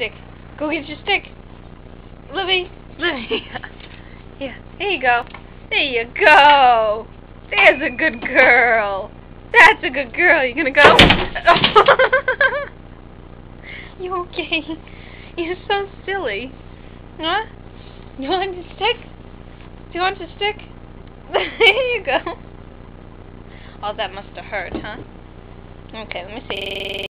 stick. Go get your stick. Livy. Yeah, here you go. There you go. There's a good girl. That's a good girl. You gonna go? You okay? You're so silly. Huh? You want a stick? Do you want a stick? There you go. Oh, that must have hurt, huh? Okay, let me see.